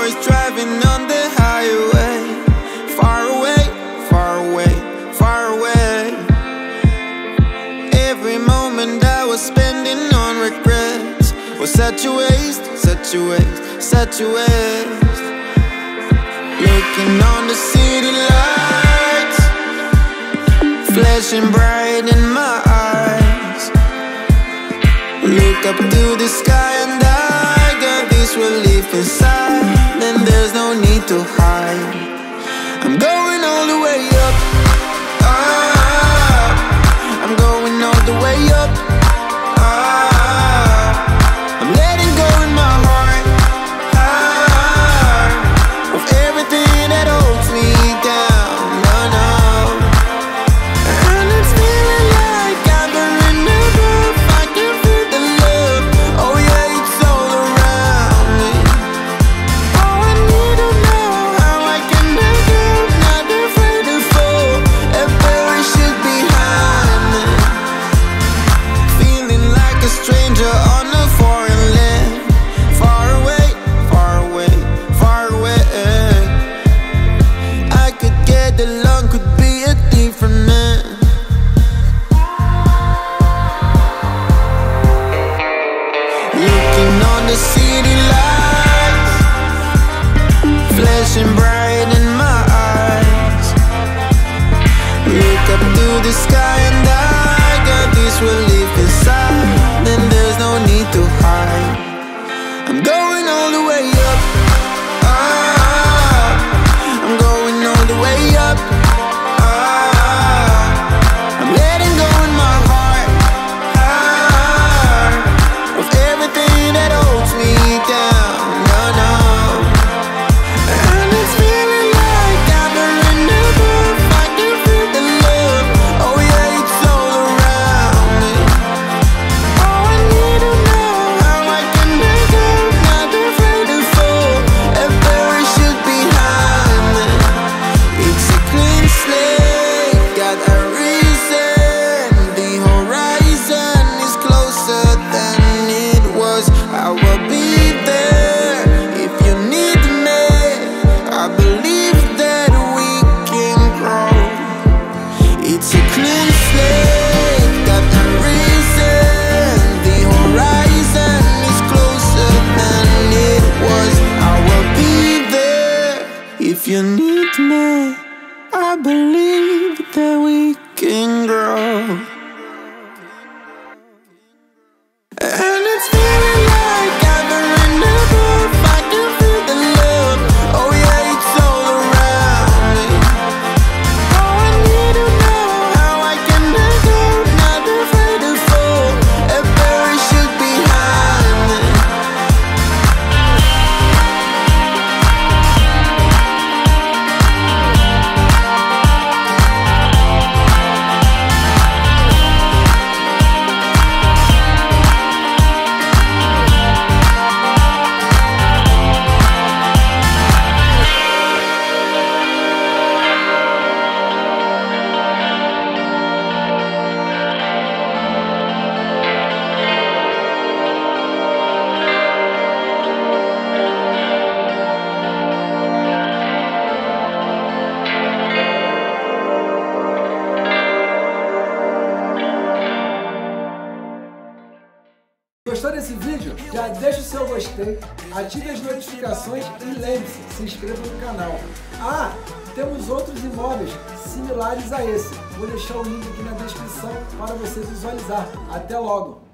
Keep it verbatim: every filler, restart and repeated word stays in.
cars driving on the highway. Far away, far away, far away. Every moment I was spending on regrets was such a waste, such a waste, such a waste. Looking on the city lights, flashing bright in my eyes. Look up to the sky and I got this relief inside. Then there's no need to hide. I'm going all the way up, up. I'm going all the way up, up. I'm letting go in my heart, heart, of everything that holds me down, no, no. And it's feeling like I've been in the groove. I can feel the love, oh yeah, it's all around me. Oh, I need to know how I can make it, not afraid to fall and perish it behind me. Feeling like a stranger on a foreign land, far away, far away, far away. I could get along, could be a different man. Looking on the city lights, flashing bright in my eyes. Look up to the sky and I got this relief inside. Then there's no need to hide. I'm going all the way up, up. I'm going all the way up, up. I'm letting go in my heart, heart, of everything that holds me down, no, no. And it's feeling like I've been in the groove. I can feel the love, oh yeah, it's all around me. Oh, I need to know how I can make it, not afraid to fall and perish it behind me. It's a clean slate, got a reason. The horizon is closer than it was. I will be there if you need me. I believe that we can grow. It's a clean slate, got a reason. The horizon is closer than it was. I will be there if you need me. I believe that we can grow. And it's feeling like I've been in the groove. I can feel the love, oh yeah, it's all around me. Oh, I need to know how I can make it, not afraid to fall and perish it behind me. Gostou desse vídeo? Já deixa o seu gostei, ative as notificações e lembre-se, se inscreva no canal. Ah, temos outros imóveis similares a esse. Vou deixar o link aqui na descrição para você visualizar. Até logo!